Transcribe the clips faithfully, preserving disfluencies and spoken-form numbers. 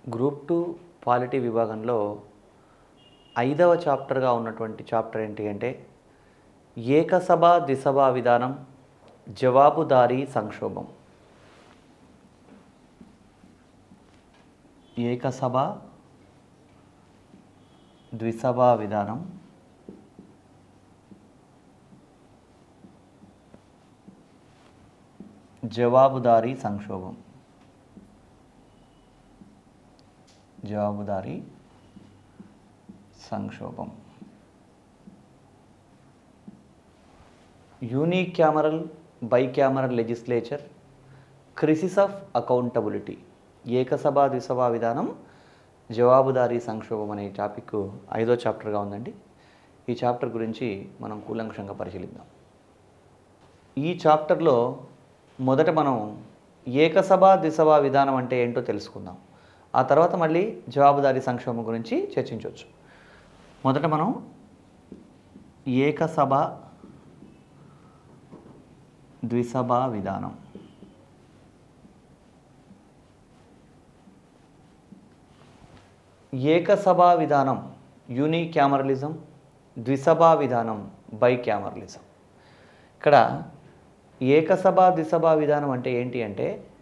Group two polity విభాగంలో ఐదవ చాప్టర్గా ఉన్నటువంటి చాప్టర్ ఏంటి అంటే ఏకసభ ద్విసభ విధానం జవాబుదారీ సంక్షోభం. ఏకసభ ద్విసభ విధానం జవాబుదారీ సంక్షోభం. జవాబుదారీ సంక్షోభం. Unicameral bicameral legislature, crisis of accountability. ఏకసభ ద్విసభ విధానం జవాబుదారీ సంక్షోభం అనే టాపిక్ ఐదో చాప్టర్గా ఉందండి. ఈ చాప్టర్ గురించి మనం కూలంకషంగా పరిశీలిద్దాం. ఈ చాప్టర్లో మొదట మనం ఏకసభ ద్విసభ విధానం అంటే ఏంటో తెలుసుకుందాం. ఆ తర్వాత మళ్ళీ జవాబుదారీ సంక్షోభం గురించి చర్చించవచ్చు. మొదట మనం ఏకసభ ద్విసభ విధానం. ఏకసభ విధానం యూనిక్యామరలిజం, ద్విసభ విధానం బైక్యామరలిజం. ఇక్కడ ఏకసభ ద్విసభ విధానం అంటే ఏంటి అంటే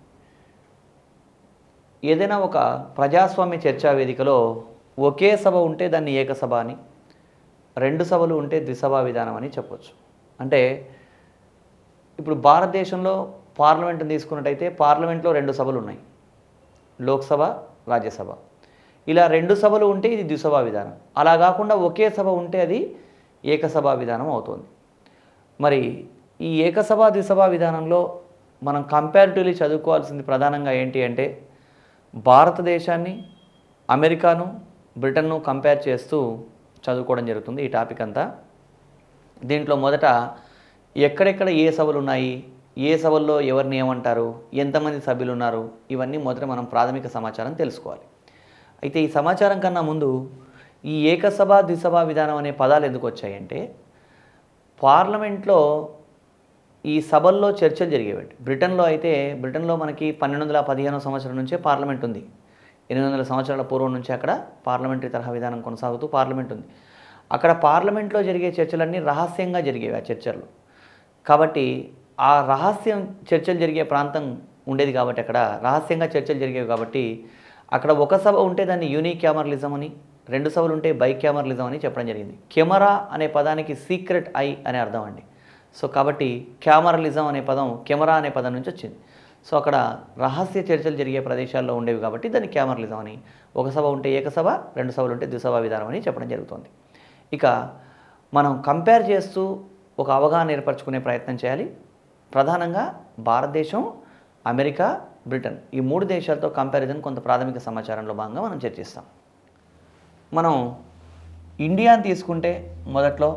ఏదైనా ఒక ప్రజాస్వామ్య చర్చా వేదికలో ఒకే సభ ఉంటే దాన్ని ఏకసభ అని, రెండు సభలు ఉంటే ద్విసభ విధానం అని చెప్పొచ్చు. అంటే ఇప్పుడు భారతదేశంలో పార్లమెంట్ని తీసుకున్నట్టయితే పార్లమెంట్లో రెండు సభలు ఉన్నాయి, లోక్సభ, రాజ్యసభ. ఇలా రెండు సభలు ఉంటే ఇది ద్విసభ విధానం. అలా కాకుండా ఒకే సభ ఉంటే అది ఏకసభ విధానం అవుతుంది. మరి ఈ ఏకసభ ద్విసభ విధానంలో మనం కంపారిటివ్లీ చదువుకోవాల్సింది ప్రధానంగా ఏంటి అంటే భారతదేశాన్ని, అమెరికాను, బ్రిటన్ను కంపేర్ చేస్తూ చదువుకోవడం జరుగుతుంది ఈ టాపిక్ అంతా. దీంట్లో మొదట ఎక్కడెక్కడ ఏ సభలు ఉన్నాయి, ఏ సభల్లో ఎవరిని ఏమంటారు, ఎంతమంది సభ్యులు ఉన్నారు, ఇవన్నీ మొదట మనం ప్రాథమిక సమాచారం తెలుసుకోవాలి. అయితే ఈ సమాచారం కన్నా ముందు ఈ ఏకసభ ద్విసభ విధానం అనే పదాలు ఎందుకు వచ్చాయంటే పార్లమెంట్లో ఈ సభల్లో చర్చలు జరిగేవి. బ్రిటన్లో అయితే బ్రిటన్లో మనకి పన్నెండు వందల పదిహేనో సంవత్సరం నుంచే పార్లమెంట్ ఉంది. ఎనిమిది వందల సంవత్సరాల పూర్వం నుంచి అక్కడ పార్లమెంటరీ తరహా విధానం కొనసాగుతూ పార్లమెంట్ ఉంది. అక్కడ పార్లమెంట్లో జరిగే చర్చలన్నీ రహస్యంగా జరిగేవి ఆ చర్చలు. కాబట్టి ఆ రహస్యం చర్చలు జరిగే ప్రాంతం ఉండేది కాబట్టి అక్కడ రహస్యంగా చర్చలు జరిగేవి కాబట్టి అక్కడ ఒక సభ ఉంటే దాన్ని యూనిక్యామరలిజం అని, రెండు సభలు ఉంటే బైక్యామరలిజం అని చెప్పడం జరిగింది. కెమెరా అనే పదానికి సీక్రెట్ ఐ అనే అర్థం అండి. సో కాబట్టి క్యామరలిజం అనే పదం కెమెరా అనే పదం నుంచి వచ్చింది. సో అక్కడ రహస్య చర్చలు జరిగే ప్రదేశాల్లో ఉండేవి కాబట్టి దాన్ని క్యామరలిజం అని, ఒక సభ ఉంటే ఏకసభ, రెండు సభలు ఉంటే ద్విసభ విధానం అని చెప్పడం జరుగుతుంది. ఇక మనం కంపేర్ చేస్తూ ఒక అవగాహన ఏర్పరచుకునే ప్రయత్నం చేయాలి. ప్రధానంగా భారతదేశం, అమెరికా, బ్రిటన్ ఈ మూడు దేశాలతో కంపారిజన్ కొంత ప్రాథమిక సమాచారంలో భాగంగా మనం చర్చిస్తాం. మనం ఇండియాని తీసుకుంటే మొదట్లో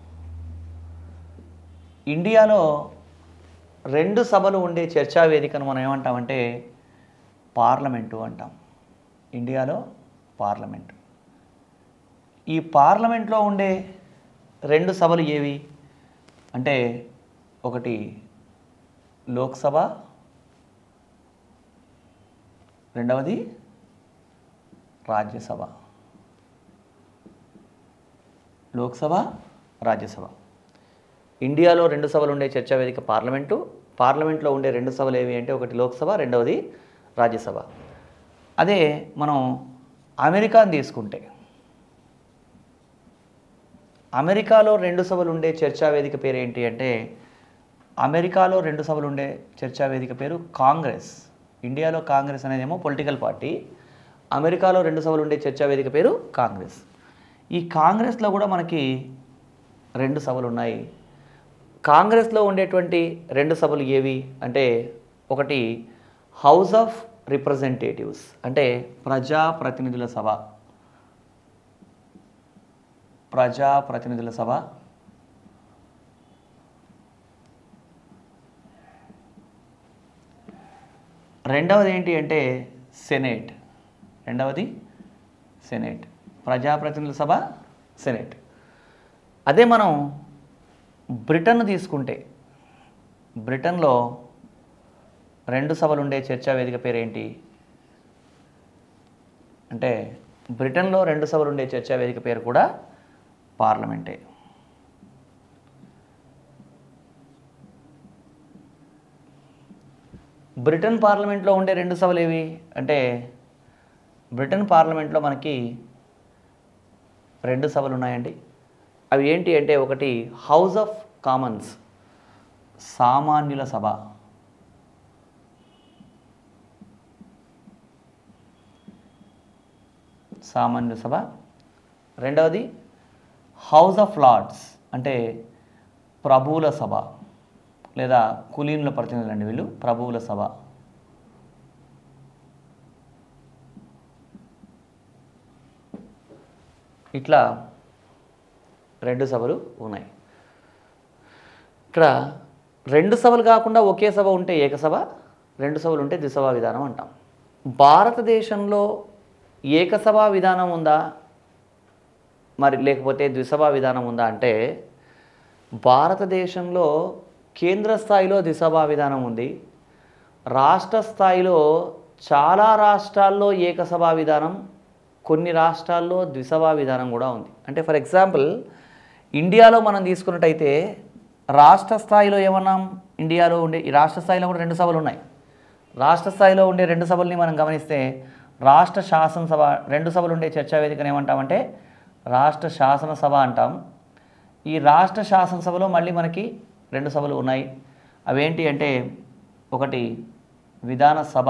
ఇండియాలో రెండు సభలు ఉండే చర్చా వేదికను మనం ఏమంటామంటే పార్లమెంటు అంటాం. ఇండియాలో పార్లమెంటు. ఈ పార్లమెంట్లో ఉండే రెండు సభలు ఏవి అంటే ఒకటి లోక్సభ, రెండవది రాజ్యసభ. లోక్సభ, రాజ్యసభ. ఇండియాలో రెండు సభలు ఉండే చర్చా వేదిక పార్లమెంటు. పార్లమెంట్లో ఉండే రెండు సభలు ఏవి అంటే ఒకటి లోక్సభ, రెండవది రాజ్యసభ. అదే మనం అమెరికాను తీసుకుంటే అమెరికాలో రెండు సభలు ఉండే చర్చా వేదిక పేరు ఏంటి అంటే అమెరికాలో రెండు సభలు ఉండే చర్చా వేదిక పేరు కాంగ్రెస్. ఇండియాలో కాంగ్రెస్ అనేదేమో పొలిటికల్ పార్టీ, అమెరికాలో రెండు సభలు ఉండే చర్చా వేదిక పేరు కాంగ్రెస్. ఈ కాంగ్రెస్లో కూడా మనకి రెండు సభలు ఉన్నాయి. కాంగ్రెస్లో ఉండేటువంటి రెండు సభలు ఏవి అంటే ఒకటి హౌస్ ఆఫ్ రిప్రజెంటేటివ్స్ అంటే ప్రజాప్రతినిధుల సభ. ప్రజాప్రతినిధుల సభ. రెండవది ఏంటి అంటే సెనేట్. రెండవది సెనేట్. ప్రజాప్రతినిధుల సభ, సెనేట్. అదే మనం బ్రిటన్ తీసుకుంటే బ్రిటన్లో రెండు సభలు ఉండే చర్చా వేదిక పేరేంటి? అంటే బ్రిటన్లో రెండు సభలు ఉండే చర్చా వేదిక పేరు కూడా పార్లమెంటే. బ్రిటన్ పార్లమెంట్లో ఉండే రెండు సభలు ఏవి అంటే బ్రిటన్ పార్లమెంట్లో మనకి రెండు సభలు ఉన్నాయండి. అవి ఏంటి అంటే ఒకటి హౌస్ ఆఫ్ కామన్స్ సామాన్యుల సభ, సామాన్యుల సభ. రెండవది హౌస్ ఆఫ్ లార్డ్స్ అంటే ప్రభువుల సభ లేదా కులీనుల ప్రతినిధులు అండి వీళ్ళు, ప్రభువుల సభ. ఇట్లా రెండు సభలు ఉన్నాయి. ఇక్కడ రెండు సభలు కాకుండా ఒకే సభ ఉంటే ఏకసభ, రెండు సభలు ఉంటే ద్విసభా విధానం అంటాం. భారతదేశంలో ఏకసభా విధానం ఉందా మరి లేకపోతే ద్విసభా విధానం ఉందా అంటే భారతదేశంలో కేంద్ర స్థాయిలో ద్విసభా విధానం ఉంది. రాష్ట్ర స్థాయిలో చాలా రాష్ట్రాల్లో ఏకసభా విధానం, కొన్ని రాష్ట్రాల్లో ద్విసభా విధానం కూడా ఉంది. అంటే ఫర్ ఎగ్జాంపుల్ ఇండియాలో మనం తీసుకున్నట్టయితే రాష్ట్ర స్థాయిలో ఏమన్నాం, ఇండియాలో ఉండే ఈ రాష్ట్ర స్థాయిలో కూడా రెండు సభలు ఉన్నాయి. రాష్ట్ర స్థాయిలో ఉండే రెండు సభల్ని మనం గమనిస్తే రాష్ట్ర శాసనసభ, రెండు సభలు ఉండే చర్చా వేదికను ఏమంటామంటే రాష్ట్ర శాసనసభ అంటాం. ఈ రాష్ట్ర శాసనసభలో మళ్ళీ మనకి రెండు సభలు ఉన్నాయి. అవేంటి అంటే ఒకటి విధానసభ,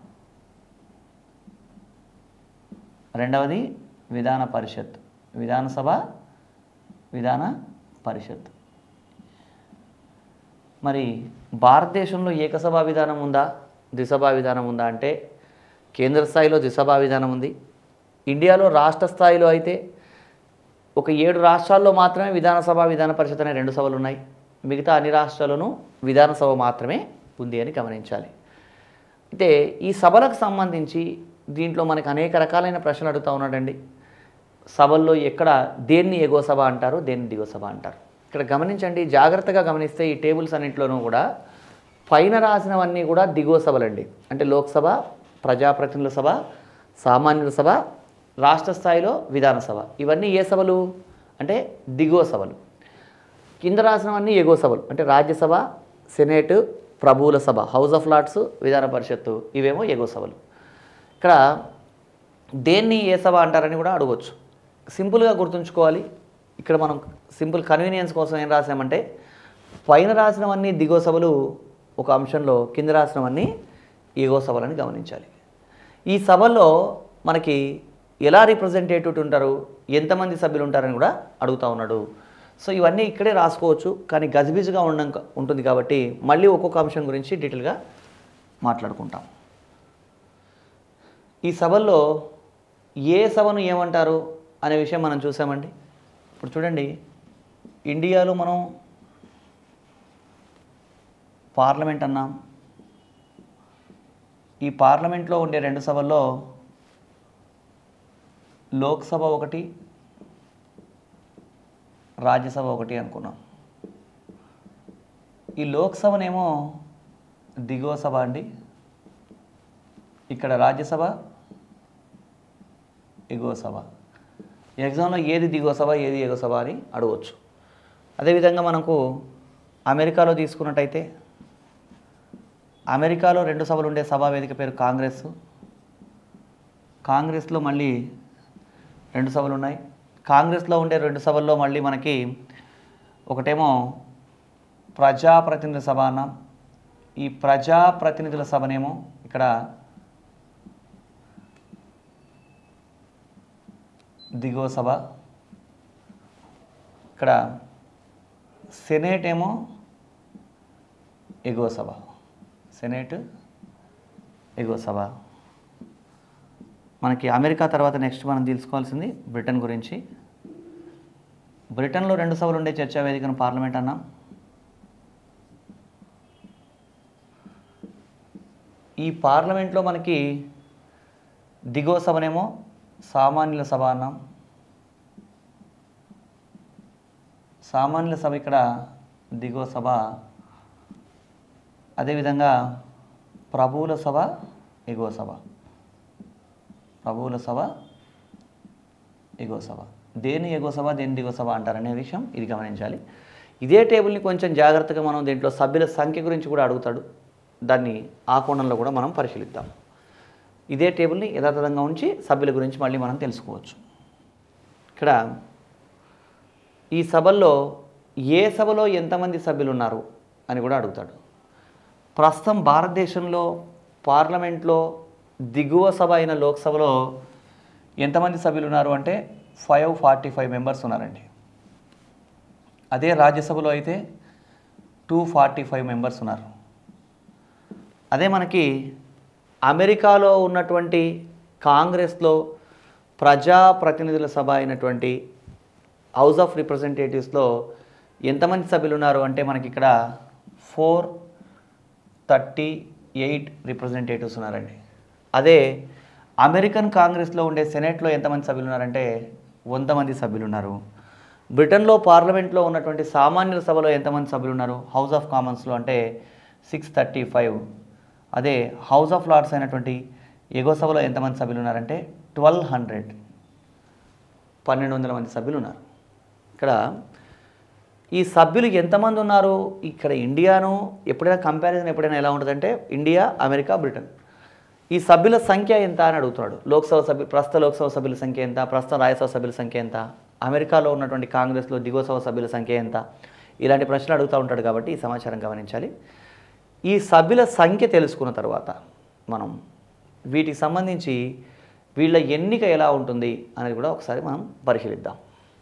రెండవది విధాన పరిషత్. విధానసభ, విధాన పరిషత్. మరి భారతదేశంలో ఏకసభా విధానం ఉందా ద్విసభా విధానం ఉందా అంటే కేంద్ర స్థాయిలో ద్విసభా విధానం ఉంది. ఇండియాలో రాష్ట్ర స్థాయిలో అయితే ఒక ఏడు రాష్ట్రాల్లో మాత్రమే విధానసభ విధాన పరిషత్ అనే రెండు సభలు ఉన్నాయి. మిగతా అన్ని రాష్ట్రాల్లోనూ విధానసభ మాత్రమే ఉంది అని గమనించాలి. అయితే ఈ సభలకు సంబంధించి దీంట్లో మనకు అనేక రకాలైన ప్రశ్నలు అడుగుతూ ఉన్నాడండి. సభల్లో ఎక్కడ దేన్ని ఎగువ సభ అంటారు, దేన్ని దిగువ సభ అంటారు. ఇక్కడ గమనించండి, జాగ్రత్తగా గమనిస్తే ఈ టేబుల్స్ అన్నింటిలోనూ కూడా పైన రాసినవన్నీ కూడా దిగువ సభలండి. అంటే లోక్సభ, ప్రజాప్రతినిధుల సభ, సామాన్యుల సభ, రాష్ట్ర స్థాయిలో విధానసభ. ఇవన్నీ ఏ సభలు అంటే దిగువ సభలు. కింద రాసినవన్నీ ఎగువ సభలు అంటే రాజ్యసభ, సెనేటు, ప్రభువుల సభ, హౌస్ ఆఫ్ లార్డ్స్, విధాన పరిషత్తు, ఇవేమో ఎగువ సభలు. ఇక్కడ దేన్ని ఏ సభ అంటారని కూడా అడగవచ్చు. సింపుల్గా గుర్తుంచుకోవాలి. ఇక్కడ మనం సింపుల్ కన్వీనియన్స్ కోసం ఏం రాసామంటే పైన రాసినవన్నీ దిగువ సభలు ఒక అంశంలో, కింద రాసినవన్నీ ఎగువ సభలని గమనించాలి. ఈ సభల్లో మనకి ఎలా రిప్రజెంటేటివ్ ఉంటారు, ఎంతమంది సభ్యులు ఉంటారని కూడా అడుగుతూ ఉన్నాడు. సో ఇవన్నీ ఇక్కడే రాసుకోవచ్చు, కానీ గజిబిజిగా ఉండ ఉంటుంది కాబట్టి మళ్ళీ ఒక్కొక్క అంశం గురించి డీటెయిల్గా మాట్లాడుకుంటాం. ఈ సభల్లో ఏ సభను ఏమంటారు అనే విషయం మనం చూసామండి. ఇప్పుడు చూడండి, ఇండియాలో మనం పార్లమెంట్ అన్నాం. ఈ పార్లమెంట్లో ఉండే రెండు సభల్లో లోక్సభ ఒకటి, రాజ్యసభ ఒకటి అనుకున్నాం. ఈ లోక్సభనేమో దిగువ సభ అండి, ఇక్కడ రాజ్యసభ ఎగువ సభ. ఎగ్జామ్లో ఏది దిగువ సభ ఏది ఎగువ సభ అని అడగవచ్చు. అదేవిధంగా మనకు అమెరికాలో తీసుకున్నట్టయితే అమెరికాలో రెండు సభలు ఉండే సభా వేదిక పేరు కాంగ్రెస్. కాంగ్రెస్లో మళ్ళీ రెండు సభలు ఉన్నాయి. కాంగ్రెస్లో ఉండే రెండు సభల్లో మళ్ళీ మనకి ఒకటేమో ప్రజాప్రతినిధుల సభ అన్నాం. ఈ ప్రజాప్రతినిధుల సభనేమో ఇక్కడ దిగువ సభ, ఇక్కడ సెనేట్ ఏమో ఎగువ సభ. సెనేట్ ఎగువ సభ. మనకి అమెరికా తర్వాత నెక్స్ట్ మనం తెలుసుకోవాల్సింది బ్రిటన్ గురించి. బ్రిటన్లో రెండు సభలు ఉండే చర్చా వేదికను పార్లమెంట్ అన్నాం. ఈ పార్లమెంట్లో మనకి దిగువ సభనేమో సామాన్యుల సభ అన్నాం. సామాన్యుల సభ ఇక్కడ దిగువ సభ. అదేవిధంగా ప్రభువుల సభ ఎగువ సభ. ప్రభువుల సభ, ఎగువ సభ. దేని ఎగువ సభ, దేని దిగువ సభ అంటారనే విషయం ఇది గమనించాలి. ఇదే టేబుల్ని కొంచెం జాగ్రత్తగా మనం దీంట్లో సభ్యుల సంఖ్య గురించి కూడా అడుగుతాడు, దాన్ని ఆ కోణంలో కూడా మనం పరిశీలిద్దాం. ఇదే టేబుల్ని యథాతథంగా ఉంచి సభ్యుల గురించి మళ్ళీ మనం తెలుసుకోవచ్చు. ఇక్కడ ఈ సభల్లో ఏ సభలో ఎంతమంది సభ్యులు ఉన్నారు అని కూడా అడుగుతాడు. ప్రస్తుతం భారతదేశంలో పార్లమెంట్లో దిగువ సభ అయిన లోక్సభలో ఎంతమంది సభ్యులు ఉన్నారు అంటే ఫైవ్ ఫార్టీ ఫైవ్ మెంబర్స్ ఉన్నారండి. అదే రాజ్యసభలో అయితే టూ ఫార్టీ ఫైవ్ మెంబర్స్ ఉన్నారు. అదే మనకి అమెరికాలో ఉన్నటువంటి కాంగ్రెస్లో ప్రజాప్రతినిధుల సభ అయినటువంటి హౌస్ ఆఫ్ రిప్రజెంటేటివ్స్లో ఎంతమంది సభ్యులు ఉన్నారు అంటే మనకి ఇక్కడ ఫోర్ థర్టీ ఎయిట్ రిప్రజెంటేటివ్స్ ఉన్నారండి. అదే అమెరికన్ కాంగ్రెస్లో ఉండే సెనేట్లో ఎంతమంది సభ్యులు ఉన్నారంటే వంద మంది సభ్యులు ఉన్నారు. బ్రిటన్లో పార్లమెంట్లో ఉన్నటువంటి సామాన్యుల సభలో ఎంతమంది సభ్యులు ఉన్నారు హౌస్ ఆఫ్ కామన్స్లో అంటే సిక్స్ థర్టీ ఫైవ్. అదే హౌస్ ఆఫ్ లార్డ్స్ అయినటువంటి ఎగువ సభలో ఎంతమంది సభ్యులు ఉన్నారంటే ట్వెల్వ్ హండ్రెడ్ పన్నెండు వందల మంది సభ్యులు ఉన్నారు. ఇక్కడ ఈ సభ్యులు ఎంతమంది ఉన్నారు, ఇక్కడ ఇండియాను ఎప్పుడైనా కంపారిజన్ ఎప్పుడైనా ఎలా ఉంటుందంటే ఇండియా, అమెరికా, బ్రిటన్, ఈ సభ్యుల సంఖ్య ఎంత అని అడుగుతున్నాడు. లోక్సభ సభ్యు ప్రస్తుత లోక్సభ సభ్యుల సంఖ్య ఎంత, ప్రస్తుత రాజ్యసభ సభ్యుల సంఖ్య ఎంత, అమెరికాలో ఉన్నటువంటి కాంగ్రెస్లో దిగువ సభ సభ్యుల సంఖ్య ఎంత, ఇలాంటి ప్రశ్నలు అడుగుతూ ఉంటాడు. కాబట్టి ఈ సమాచారం గమనించాలి. ఈ సభ్యుల సంఖ్య తెలుసుకున్న తర్వాత మనం వీటికి సంబంధించి వీళ్ళ ఎన్నిక ఎలా ఉంటుంది అనేది కూడా ఒకసారి మనం పరిశీలిద్దాం.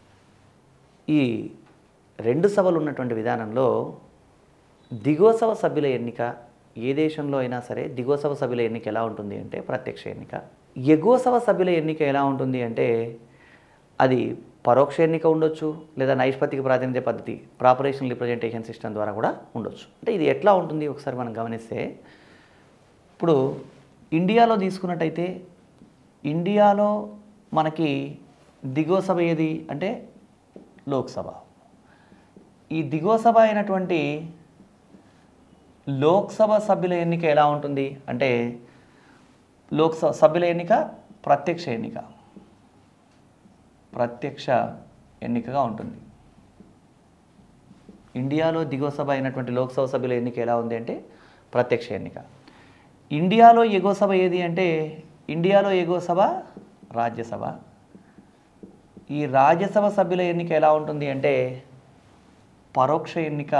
ఈ రెండు సభలు ఉన్నటువంటి విధానంలో దిగువ సభ సభ్యుల ఎన్నిక ఏ దేశంలో అయినా సరే దిగువ సభ సభ్యుల ఎన్నిక ఎలా ఉంటుంది అంటే ప్రత్యక్ష ఎన్నిక. ఎగువ సభ సభ్యుల ఎన్నిక ఎలా ఉంటుంది అంటే అది పరోక్ష ఎన్నిక ఉండొచ్చు, లేదా నైష్పత్తిక ప్రాతినిధ్య పద్ధతి ప్రాపరేషనల్ రిప్రజెంటేషన్ సిస్టమ్ ద్వారా కూడా ఉండొచ్చు. అంటే ఇది ఎట్లా ఉంటుంది ఒకసారి మనం గమనిస్తే, ఇప్పుడు ఇండియాలో తీసుకున్నట్టయితే ఇండియాలో మనకి దిగువ సభ ఏది అంటే లోక్సభ. ఈ దిగువ సభ అయినటువంటి లోక్సభ సభ్యుల ఎన్నిక ఎలా ఉంటుంది అంటే లోక్సభ సభ్యుల ఎన్నిక ప్రత్యక్ష ఎన్నిక ప్రత్యక్ష ఎన్నికగా ఉంటుంది. ఇండియాలో దిగువ సభ అయినటువంటి లోక్సభ సభ్యుల ఎన్నిక ఎలా ఉంది అంటే ప్రత్యక్ష ఎన్నిక. ఇండియాలో ఎగువ సభ ఏది అంటే ఇండియాలో ఎగువ సభ రాజ్యసభ. ఈ రాజ్యసభ సభ్యుల ఎన్నిక ఎలా ఉంటుంది అంటే పరోక్ష ఎన్నిక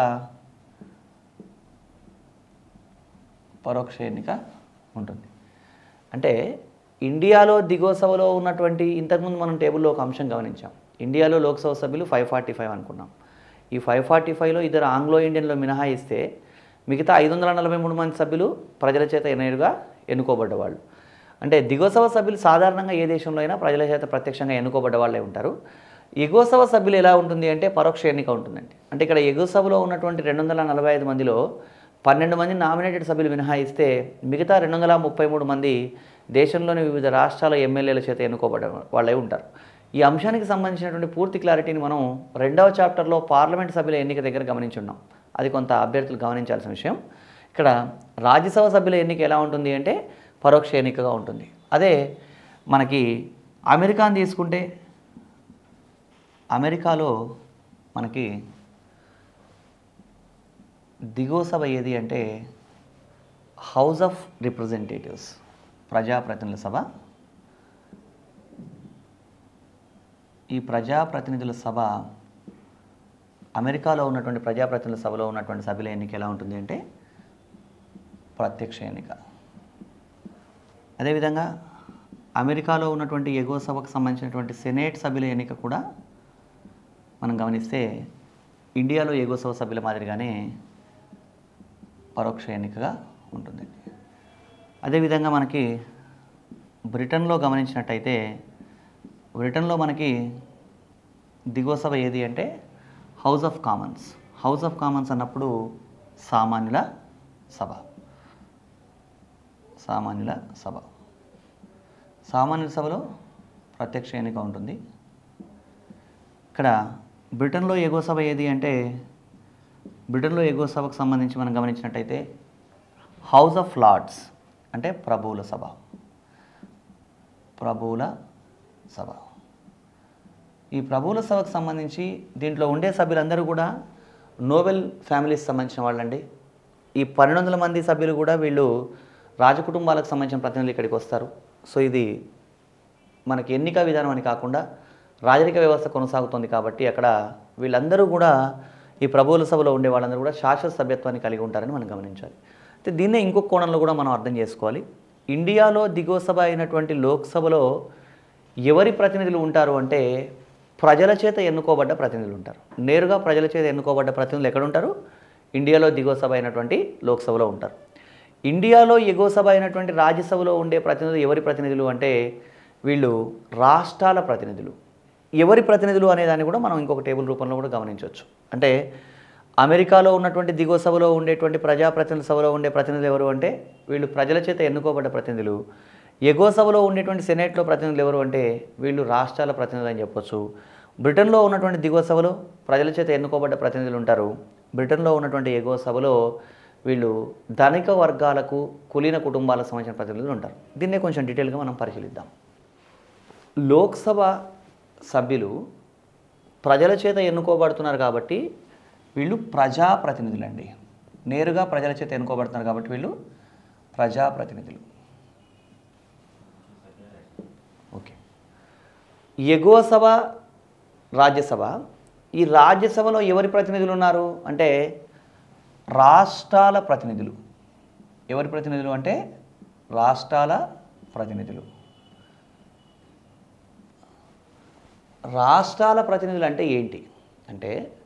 పరోక్ష ఎన్నిక ఉంటుంది. అంటే ఇండియాలో దిగువ సభలో ఉన్నటువంటి ఇంతకుముందు మనం టేబుల్లో ఒక అంశం గమనించాం. ఇండియాలో లోక్సభ సభ్యులు ఫైవ్ ఫార్టీ ఫైవ్ అనుకున్నాం. ఈ ఫైవ్ ఫార్టీ ఫైవ్లో ఇద్దరు ఆంగ్లో ఇండియన్లో మినహాయిస్తే మిగతా ఐదు వందల నలభై మూడు మంది సభ్యులు ప్రజల చేత నేరుగా ఎన్నుకోబడ్డవాళ్ళు. అంటే దిగువ సభ సభ్యులు సాధారణంగా ఏ దేశంలో అయినా ప్రజల చేత ప్రత్యక్షంగా ఎన్నుకోబడ్డ వాళ్ళే ఉంటారు. ఎగువ సభ సభ్యులు ఎలా ఉంటుంది అంటే పరోక్ష ఎన్నిక ఉంటుందండి. అంటే ఇక్కడ ఎగువ సభలో ఉన్నటువంటి రెండు వందల నలభై ఐదు మందిలో పన్నెండు మంది నామినేటెడ్ సభ్యులు మినహాయిస్తే మిగతా రెండు వందల ముప్పై మూడు మంది దేశంలోని వివిధ రాష్ట్రాల ఎమ్మెల్యేల చేత ఎన్నుకోబడ్డ వాళ్ళే ఉంటారు. ఈ అంశానికి సంబంధించినటువంటి పూర్తి క్లారిటీని మనం రెండవ చాప్టర్లో పార్లమెంట్ సభ్యుల ఎన్నిక దగ్గర గమనించున్నాం. అది కొంత అభ్యర్థులు గమనించాల్సిన విషయం. ఇక్కడ రాజ్యసభ సభ్యుల ఎన్నిక ఎలా ఉంటుంది అంటే పరోక్ష ఎన్నికగా ఉంటుంది. అదే మనకి అమెరికాను తీసుకుంటే అమెరికాలో మనకి దిగువ సభ ఏది అంటే హౌస్ ఆఫ్ రిప్రజెంటేటివ్స్ ప్రజాప్రతినిధుల సభ. ఈ ప్రజాప్రతినిధుల సభ అమెరికాలో ఉన్నటువంటి ప్రజాప్రతినిధుల సభలో ఉన్నటువంటి సభ్యుల ఎన్నిక ఎలా ఉంటుంది అంటే ప్రత్యక్ష ఎన్నిక. అదేవిధంగా అమెరికాలో ఉన్నటువంటి ఎగువ సభకు సంబంధించినటువంటి సెనేట్ సభ్యుల ఎన్నిక కూడా మనం గమనిస్తే ఇండియాలో ఎగువ సభ సభ్యుల మాదిరిగానే పరోక్ష ఎన్నికగా ఉంటుందండి. అదేవిధంగా మనకి బ్రిటన్లో గమనించినట్టయితే బ్రిటన్లో మనకి దిగువ సభ ఏది అంటే house of commons. House of commons అన్నప్పుడు సామాన్యుల సభ. సామాన్యుల సభ సామాన్యుల సభలో ప్రత్యక్ష ఎన్నిక ఉంటుంది. ఇక్కడ బ్రిటన్లో ఎగువ సభ ఏది అంటే బ్రిటన్లో ఎగువ సభకు సంబంధించి మనం గమనించినట్టయితే హౌస్ ఆఫ్ లార్డ్స్ అంటే ప్రభువుల సభ. ప్రభువుల సభ. ఈ ప్రభువుల సభకు సంబంధించి దీంట్లో ఉండే సభ్యులందరూ కూడా నోబెల్ ఫ్యామిలీకి సంబంధించిన వాళ్ళండి. ఈ పన్నెండు వందల మంది సభ్యులు కూడా వీళ్ళు రాజకుటుంబాలకు సంబంధించిన ప్రతినిధులు ఇక్కడికి వస్తారు. సో ఇది మనకి ఎన్నిక విధానం అని కాకుండా రాజరిక వ్యవస్థ కొనసాగుతుంది కాబట్టి అక్కడ వీళ్ళందరూ కూడా ఈ ప్రభువుల సభలో ఉండే వాళ్ళందరూ కూడా శాశ్వత సభ్యత్వాన్ని కలిగి ఉంటారని మనం గమనించాలి. అయితే దీన్నే ఇంకొక కోణంలో కూడా మనం అర్థం చేసుకోవాలి. ఇండియాలో దిగువ సభ అయినటువంటి లోక్సభలో ఎవరి ప్రతినిధులు ఉంటారు అంటే ప్రజల చేత ఎన్నుకోబడ్డ ప్రతినిధులు ఉంటారు. నేరుగా ప్రజల చేత ఎన్నుకోబడ్డ ప్రతినిధులు ఎక్కడ ఉంటారు? ఇండియాలో దిగువ సభ అయినటువంటి లోక్సభలో ఉంటారు. ఇండియాలో ఎగువ సభ అయినటువంటి రాజ్యసభలో ఉండే ప్రతినిధులు ఎవరి ప్రతినిధులు అంటే వీళ్ళు రాష్ట్రాల ప్రతినిధులు. ఎవరి ప్రతినిధులు అనే దాన్ని కూడా మనం ఇంకొక టేబుల్ రూపంలో కూడా గమనించవచ్చు. అంటే అమెరికాలో ఉన్నటువంటి దిగువ సభలో ఉండేటువంటి ప్రజాప్రతినిధుల సభలో ఉండే ప్రతినిధులు ఎవరు అంటే వీళ్ళు ప్రజల చేత ఎన్నుకోబడ్డ ప్రతినిధులు. ఎగువ సభలో ఉండేటువంటి సెనేట్లో ప్రతినిధులు ఎవరు అంటే వీళ్ళు రాష్ట్రాల ప్రతినిధులు అని చెప్పొచ్చు. బ్రిటన్లో ఉన్నటువంటి దిగువ సభలో ప్రజల చేత ఎన్నుకోబడ్డ ప్రతినిధులు ఉంటారు. బ్రిటన్లో ఉన్నటువంటి ఎగువ సభలో వీళ్ళు ధనిక వర్గాలకు కులీన కుటుంబాలకు సంబంధించిన ప్రతినిధులు ఉంటారు. దీన్నే కొంచెం డీటెయిల్గా మనం పరిశీలిద్దాం. లోక్సభ సభ్యులు ప్రజల చేత ఎన్నుకోబడుతున్నారు కాబట్టి వీళ్ళు ప్రజాప్రతినిధులు అండి. నేరుగా ప్రజల చేత ఎన్నుకోబడుతున్నారు కాబట్టి వీళ్ళు ప్రజాప్రతినిధులు. ఓకే. ఎగువ సభ రాజ్యసభ. ఈ రాజ్యసభలో ఎవరి ప్రతినిధులు ఉన్నారు అంటే రాష్ట్రాల ప్రతినిధులు. ఎవరి ప్రతినిధులు అంటే రాష్ట్రాల ప్రతినిధులు. రాష్ట్రాల ప్రతినిధులు అంటే ఏంటి అంటే